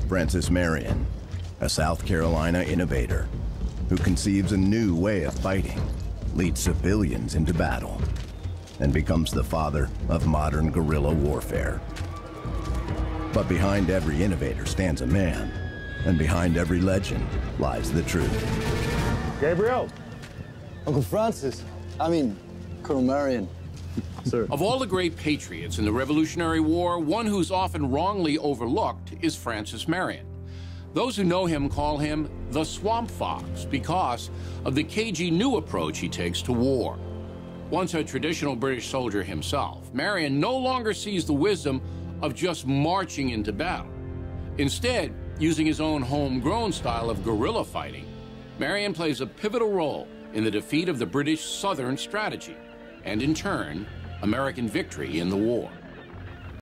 Francis Marion, a South Carolina innovator who conceives a new way of fighting, leads civilians into battle, and becomes the father of modern guerrilla warfare. But behind every innovator stands a man, and behind every legend lies the truth. Gabriel! Uncle Francis. I mean, Colonel Marion. Sir. Of all the great patriots in the Revolutionary War, one who's often wrongly overlooked is Francis Marion. Those who know him call him the Swamp Fox because of the cagey new approach he takes to war. Once a traditional British soldier himself, Marion no longer sees the wisdom of just marching into battle. Instead, using his own homegrown style of guerrilla fighting, Marion plays a pivotal role in the defeat of the British Southern strategy, and in turn, American victory in the war.